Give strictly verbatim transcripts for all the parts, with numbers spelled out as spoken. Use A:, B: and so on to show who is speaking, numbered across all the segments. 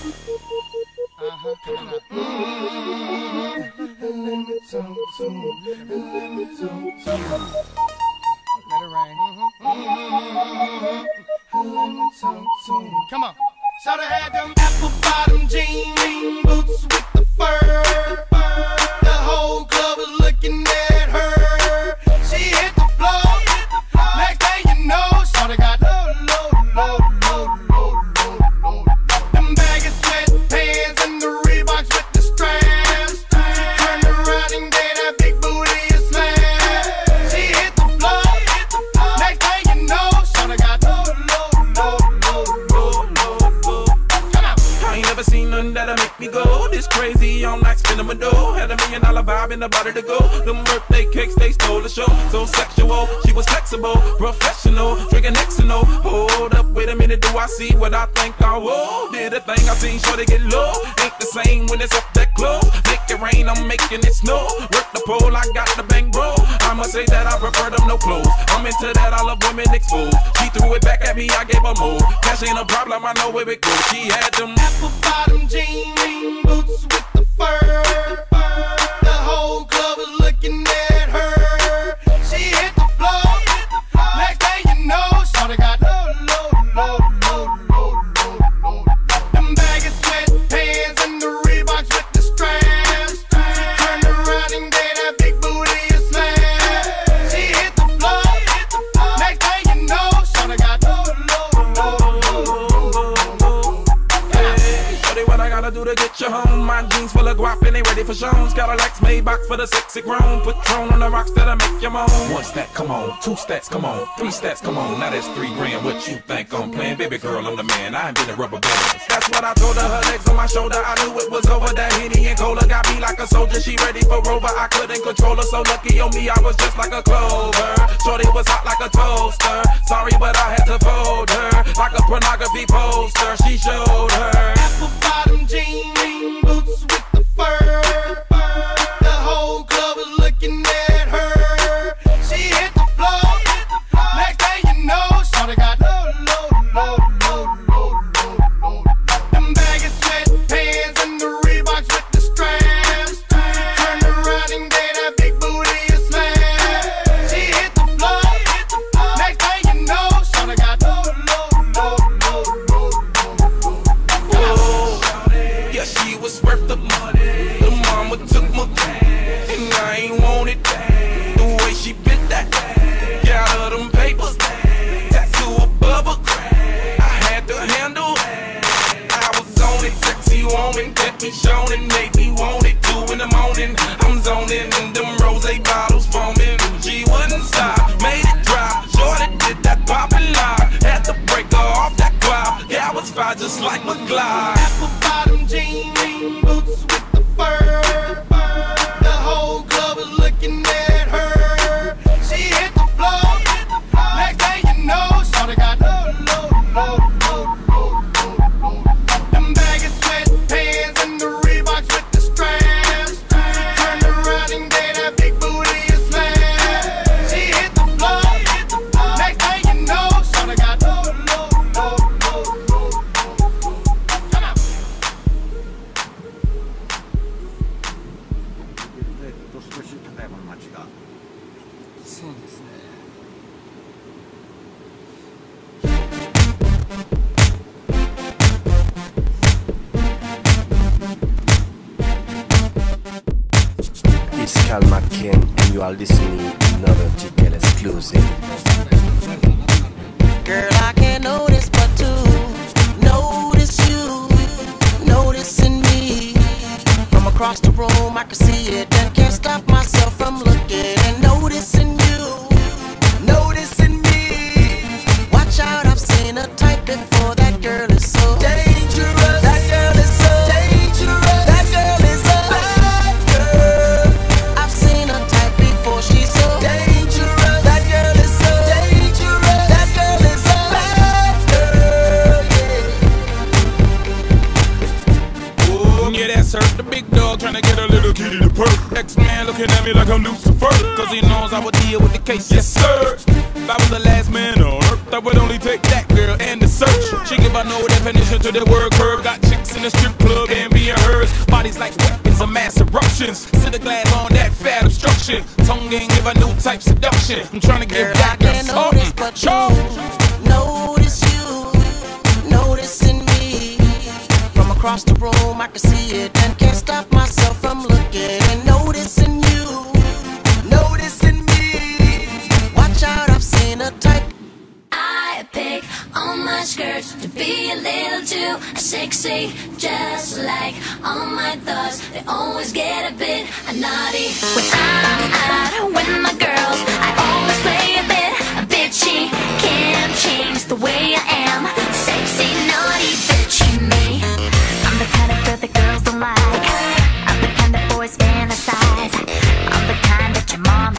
A: Uh-huh. Coming up. Let me talk to you. Let me talk to you. Let it rain. Let me talk to you. Come on. Shoulda had them apple bottom jean boots with the fur. The whole club was looking at her. She hit the floor. Next thing you know, shoulda got low, low, low, low, low, low, low. Them baggy sweatpants and the Reeboks with the straps. Turned around and gave that big booty a slam. She hit the floor. Next thing you know, shoulda got low, low, low, low, low, low. Come on.
B: I ain't never seen nothing that'll make me go this crazy all night, spinning my dough. Had a million dollar vibe in the body to go. Them birthday cakes, they stole the show. So sexual, she was flexible, professional, drinking X and O. Hold up, wait a minute, do I see what I think I will? Did a thing I seen, sure they get low. Ain't the same when it's up that close. Make it rain, I'm making it snow. Work the pole, I got the bang bro. I'ma say that I prefer them no clothes. I'm into that, I love women exposed. She threw it back at me, I gave her more. Cash ain't a problem, I know where it goes. She had them
A: apple bottom jean boots with the fur. The whole club was looking at her. She hit the floor. Next thing you know, shawty got low, low, low, low, low, low, low. Them baggy sweatpants and the Reeboks with the straps. Turned around and gave that big booty a slam. She hit the floor. Next thing you know, shawty got low, low, low, low, low.
B: Hey, shorty, what I gotta do to get you home? My jeans full of guap and they ready for shows. Cadillacs made box for the sexy grown. Patron on the rocks that'll make you moan. One stat, come on. Two stats, come on. Three stats, come on. Now that's three grand. What you think I'm playing? Baby girl, I'm the man. I ain't been a rubber band. That's what I told her. Her legs on my shoulder. I knew it was over. That Henny and Cola got me like a soldier. She ready for Rover. I couldn't control her. So lucky on me, I was just like a clover. Shorty was hot like a toaster. Sorry, but I had to fold her like a pornography poster. She showed her
A: apple bottom jean boots with the fur. The whole club was looking at her. She hit the floor. Next thing you know, shawty got low, low, low, low, low, low, low. Them baggy sweatpants and the Reeboks with the straps. Turned around and gave that big booty a slam. She hit the floor. Next thing you know, shawty got low, low, low, low, low, low, low.
B: yeah, she was worth the money. The mama took my cash, and I ain't want it. The way she bit that, got her them papers, tattoo above her. I had to handle. I was on it, sexy woman, kept me shown and made me want it. Two in the morning, I'm zoning, and them rose bottles foaming. She wouldn't stop, made it drop. Shorty did that poppin' lock, had to break her off that cloud. Yeah, I was fine just like McGlide.
A: Apple bottom jean boots with the fur. The whole club was looking at her. She hit the floor. Next thing you know, shawty got low, low, low, low, low, low, low. Them baggy sweatpants and the Reeboks with the straps. Turned around and gave that big booty a slam. She hit the floor. Next thing you know, shawty got low, low, low, low, low, low. Come on.
C: It's Cal McKen and you are listening to another Ticket exclusive.
D: Girl, I can't notice but to notice you, noticing me. From across the room I can see it and can't stop myself from looking and noticing you, noticing me. Watch out, I've seen a type before. That girl is so dangerous. That girl is so dangerous. That girl is a bad girl. I've seen a type before. She's so dangerous. That girl is so dangerous. That girl is a bad girl. Yeah.
B: Oh, yeah, that's her, the big dog trying to get a little kitty to perk. X-Man looking at me like I'm Lucifer, cause he knows I would deal with the case, yes sir. If I was the last man on earth, I would only take that girl and the search. She give her no definition to the word curve. Got chicks in the strip club and being hers. Bodies like weapons of mass eruptions. Sit the glass on that fat obstruction. Tongue ain't give a new type seduction. I'm trying to give back a something.
D: But you notice you, noticing me. From across the room I can see it and can't stop myself from looking and noticing you, noticing me. Watch out, I've seen a type.
E: I pick on my skirts to be a little too sexy, just like all my thoughts. They always get a bit naughty when I'm out with my girls. I always play a bit bitchy. Can't change the way I am. Sexy, naughty, bitchy me. I'm the kind of girl that girls don't like. I'm the kind that boys fantasize. I'm the kind that your mom.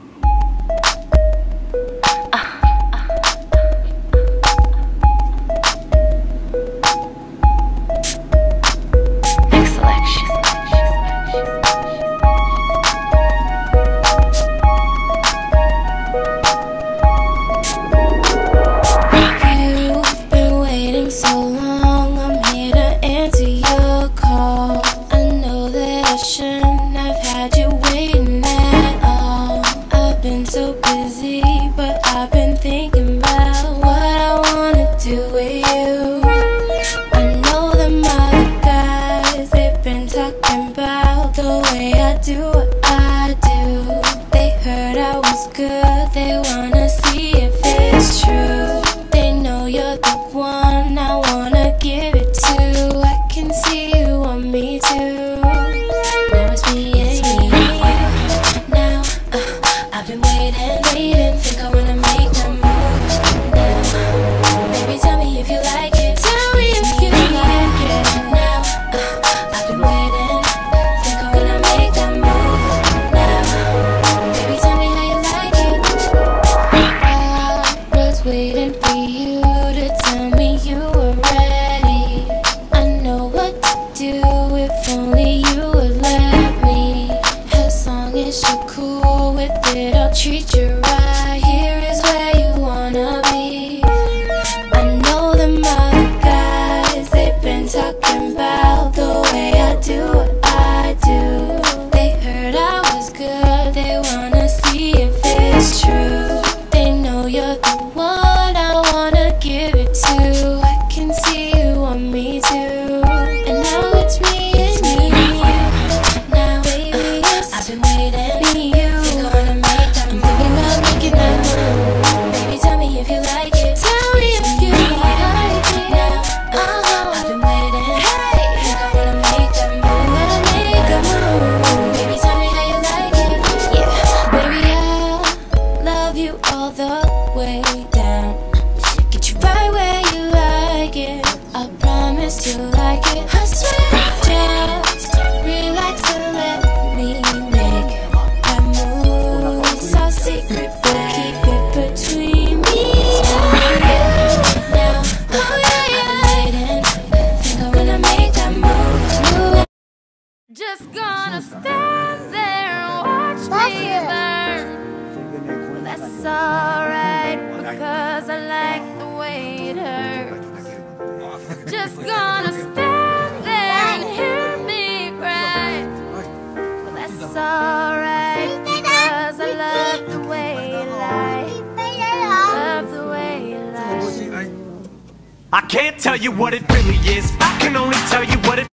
F: I can't tell you what it really is. I can only tell you what it.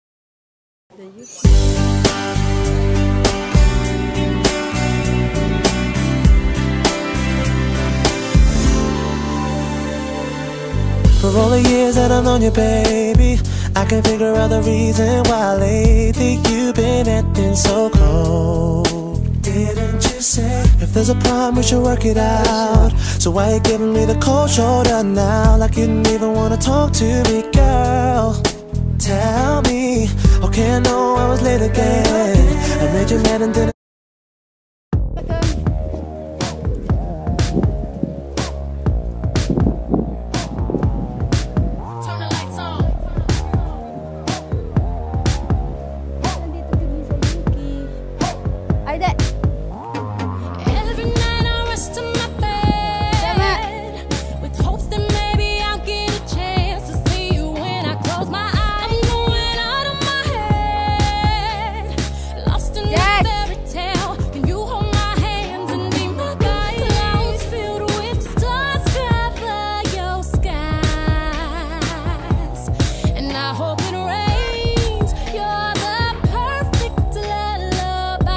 G: For all the years that I've known you, baby, I can figure out the reason why lately you've been acting so cold. Didn't you say if there's a problem we should work it out? So why you giving me the cold shoulder now? Like you didn't even wanna talk to me, girl. Tell me, okay, I know I was late again. I made you mad and didn't.
E: With hopes that maybe I'll get a chance to see you when I close my eyes. I'm going I hope it rains. You're the perfect lullaby.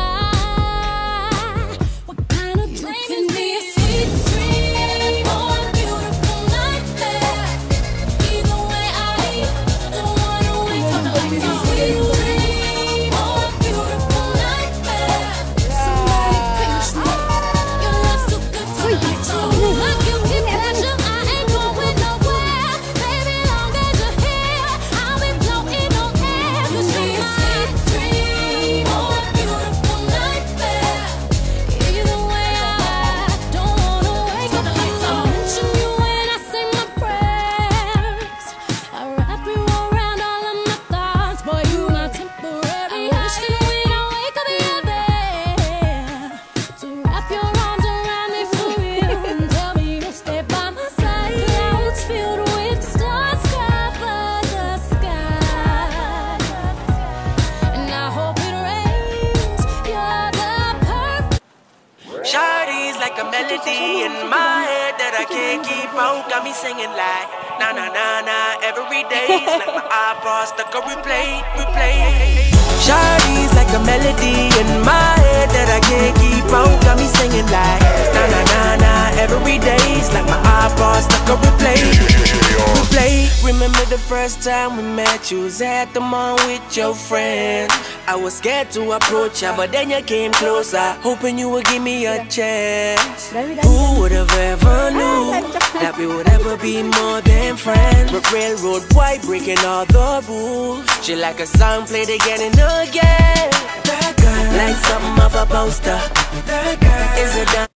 E: What kind of dream can be a sweet dream or a beautiful nightmare? Either way, I don't wanna wake up like a sweet dream or a beautiful nightmare. Somebody pinch me. Your love's too good to let go. My guilty pleasure, I ain't going nowhere. Baby, long as you're here, I'll be floating on air. Could be a sweet dream or a beautiful nightmare. Either way, I don't wanna wake up like I mention you when I say my prayers. I wrap you around all of my thoughts, boy, you my temporary. I wish that when I wake up, you're there to wrap your arms around me for real and tell me you'll stay by my side. Clouds filled with stars cover the sky, and I hope it rains. You're the perfect.
D: Shawty's like a melody in my head that I can't keep out. Got me singing like na na na na every day. It's like my iPod stuck on replay, replay. Shawty's like a melody in my head that I can't keep out. Got me singing like na na na na every day. It's like my iPod stuck on replay, replay. Remember the first time we met? You was at the mall with your friend. I was scared to approach ya, but then you came closer, hoping you would give me a chance. Who would have ever knew that we would ever be more than friends? But railroad white breaking all the rules. She like a song played again and again. That girl, like something of a poster. That girl is a